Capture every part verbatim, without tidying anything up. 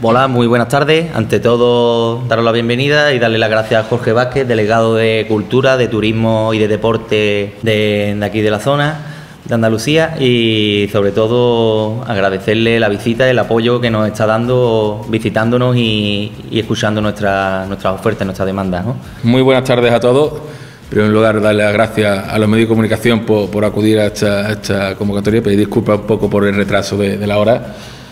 Hola, muy buenas tardes. Ante todo, daros la bienvenida y darle las gracias a Jorge Vázquez, delegado de Cultura, de Turismo y de Deporte de, de aquí de la zona de Andalucía, y sobre todo agradecerle la visita, el apoyo que nos está dando visitándonos y, y escuchando nuestra, nuestras ofertas, nuestras demandas, ¿no? Muy buenas tardes a todos. En primer lugar, darle las gracias a los medios de comunicación por, por acudir a esta, a esta convocatoria, pedir disculpas un poco por el retraso de, de la hora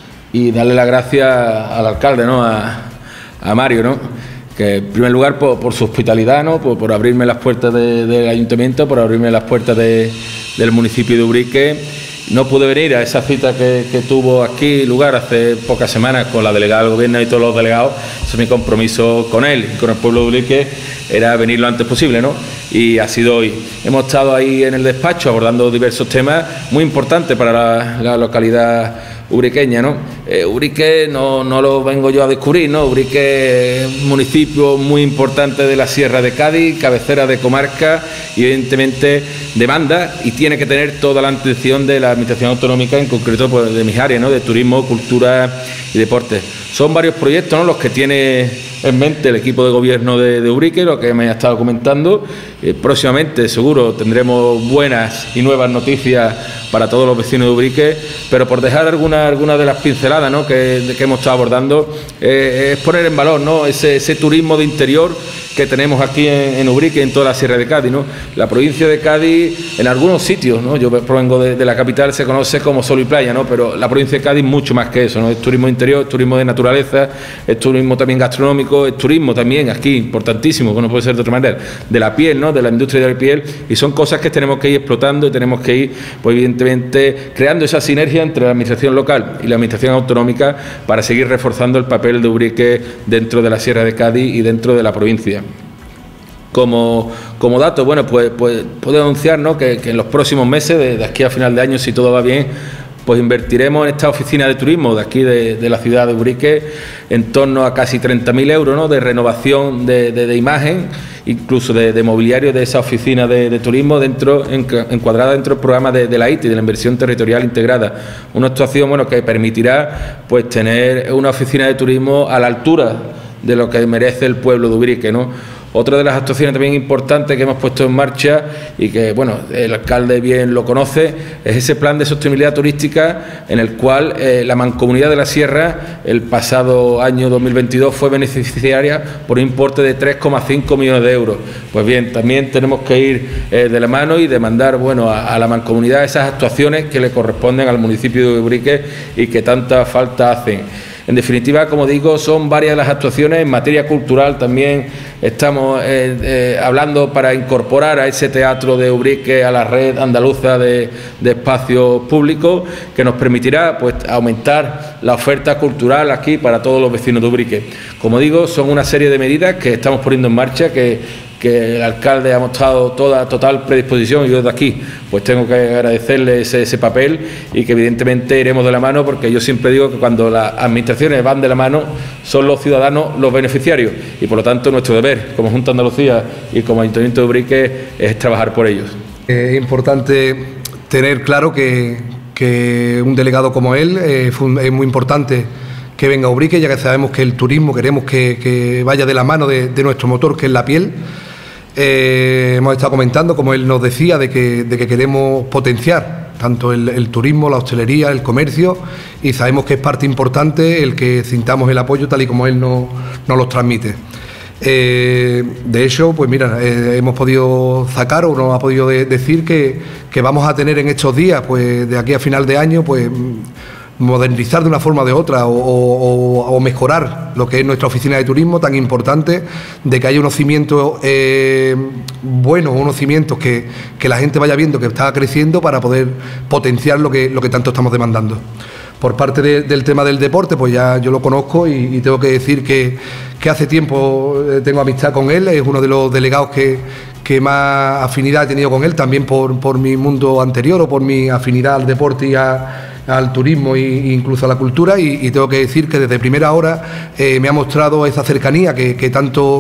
y darle las gracias al alcalde, ¿no? a, a Mario, ¿no? Que en primer lugar por, por su hospitalidad, ¿no? por, por abrirme las puertas de, del ayuntamiento, por abrirme las puertas de, del municipio de Ubrique. No pude venir a esa cita que, que tuvo aquí lugar hace pocas semanas con la delegada del gobierno y todos los delegados. Ese es mi compromiso con él y con el pueblo de Ubrique, era venir lo antes posible, ¿no? Y ha sido hoy. Hemos estado ahí en el despacho abordando diversos temas muy importantes para la, la localidad ubriqueña, ¿no? Eh, Ubrique no, no lo vengo yo a descubrir, ¿no? Ubrique es un municipio muy importante de la Sierra de Cádiz, cabecera de comarca y evidentemente demanda y tiene que tener toda la atención de la Administración Autonómica, en concreto pues, de mis áreas, ¿no? De turismo, cultura y deporte. Son varios proyectos, ¿no? Los que tiene en mente el equipo de gobierno de, de Ubrique, lo que me ha estado comentando. Eh, próximamente seguro tendremos buenas y nuevas noticias para todos los vecinos de Ubrique, pero por dejar algunas alguna de las pinceladas, ¿no? que, que hemos estado abordando, eh, es poner en valor, ¿no? ese, ese turismo de interior que tenemos aquí en, en Ubrique, en toda la Sierra de Cádiz, ¿no? La provincia de Cádiz, en algunos sitios, ¿no? Yo provengo de, de la capital, se conoce como sol y playa, ¿no? Pero la provincia de Cádiz mucho más que eso, ¿no? Es turismo interior, es turismo de naturaleza, es turismo también gastronómico, es turismo también aquí, importantísimo, que no puede ser de otra manera, de la piel, ¿no? De la industria de la piel, y son cosas que tenemos que ir explotando y tenemos que ir, pues evidentemente, creando esa sinergia entre la administración local y la administración autonómica para seguir reforzando el papel de Ubrique dentro de la Sierra de Cádiz y dentro de la provincia. Como, como dato, bueno, pues, pues puedo anunciar, ¿no? que, que en los próximos meses, de, de aquí a final de año, si todo va bien, pues invertiremos en esta oficina de turismo de aquí de, de la ciudad de Ubrique en torno a casi treinta mil euros, ¿no? De renovación de, de, de imagen, incluso de, de mobiliario de esa oficina de, de turismo dentro en, encuadrada dentro del programa de, de la I T I, de la Inversión Territorial Integrada. Una actuación, bueno, que permitirá pues tener una oficina de turismo a la altura de lo que merece el pueblo de Ubrique, ¿no? Otra de las actuaciones también importantes que hemos puesto en marcha y que, bueno, el alcalde bien lo conoce, es ese plan de sostenibilidad turística en el cual eh, la Mancomunidad de la Sierra el pasado año dos mil veintidós fue beneficiaria por un importe de tres coma cinco millones de euros. Pues bien, también tenemos que ir eh, de la mano y demandar, bueno, a, a la Mancomunidad esas actuaciones que le corresponden al municipio de Ubrique y que tanta falta hacen. En definitiva, como digo, son varias las actuaciones. En materia cultural también estamos eh, eh, hablando para incorporar a ese teatro de Ubrique a la red andaluza de, de espacios públicos, que nos permitirá pues, aumentar la oferta cultural aquí para todos los vecinos de Ubrique. Como digo, son una serie de medidas que estamos poniendo en marcha, que que el alcalde ha mostrado toda total predisposición y yo desde aquí pues tengo que agradecerle ese, ese papel y que evidentemente iremos de la mano, porque yo siempre digo que cuando las administraciones van de la mano son los ciudadanos los beneficiarios y por lo tanto nuestro deber como Junta de Andalucía y como Ayuntamiento de Ubrique es trabajar por ellos. Es importante tener claro que, que un delegado como él eh, es muy importante que venga a Ubrique, ya que sabemos que el turismo queremos que, que vaya de la mano de, de nuestro motor, que es la piel. Eh, hemos estado comentando, como él nos decía, de que, de que queremos potenciar tanto el, el turismo, la hostelería, el comercio, y sabemos que es parte importante el que sintamos el apoyo tal y como él nos, nos los transmite. Eh, de hecho, pues mira, eh, hemos podido sacar o nos ha podido de, decir que, que vamos a tener en estos días, pues de aquí a final de año, pues modernizar de una forma o de otra o, o, o mejorar lo que es nuestra oficina de turismo tan importante, de que haya unos cimientos eh, buenos, unos cimientos que, que la gente vaya viendo que está creciendo para poder potenciar lo que, lo que tanto estamos demandando. Por parte de, del tema del deporte, pues ya yo lo conozco y, y tengo que decir que, que hace tiempo tengo amistad con él, es uno de los delegados que, que más afinidad he tenido con él, también por, por mi mundo anterior o por mi afinidad al deporte y a al turismo e incluso a la cultura, y, y tengo que decir que desde primera hora eh, me ha mostrado esa cercanía que, que tanto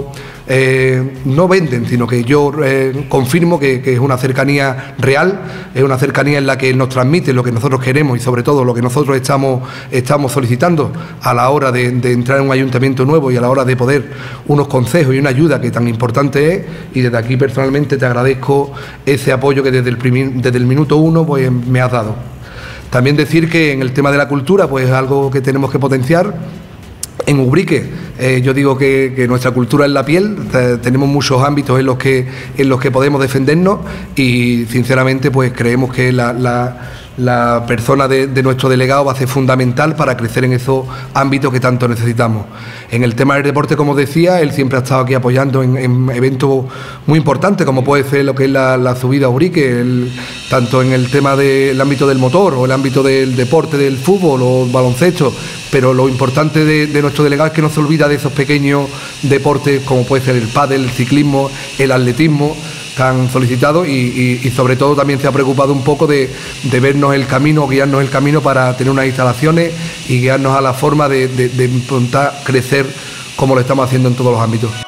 eh, no venden, sino que yo eh, confirmo que, que es una cercanía real, es una cercanía en la que nos transmite lo que nosotros queremos y sobre todo lo que nosotros estamos, estamos solicitando a la hora de, de entrar en un ayuntamiento nuevo y a la hora de poder unos consejos y una ayuda que tan importante es, y desde aquí personalmente te agradezco ese apoyo que desde el, primer, desde el minuto uno pues, me has dado. También decir que en el tema de la cultura pues es algo que tenemos que potenciar. En Ubrique, eh, yo digo que, que nuestra cultura es la piel, eh, tenemos muchos ámbitos en los que en los que podemos defendernos y sinceramente pues creemos que la, la, la persona de, de nuestro delegado va a ser fundamental para crecer en esos ámbitos que tanto necesitamos. En el tema del deporte, como decía, él siempre ha estado aquí apoyando en, en eventos muy importantes, como puede ser lo que es la, la subida a Ubrique, el, tanto en el tema del ámbito del motor o el ámbito del deporte, del fútbol o baloncesto, pero lo importante de, de nuestro delegado es que no se olvida de esos pequeños deportes como puede ser el pádel, el ciclismo, el atletismo, tan solicitados y, y, y sobre todo también se ha preocupado un poco de, de vernos el camino, guiarnos el camino para tener unas instalaciones y guiarnos a la forma de, de, de intentar crecer como lo estamos haciendo en todos los ámbitos.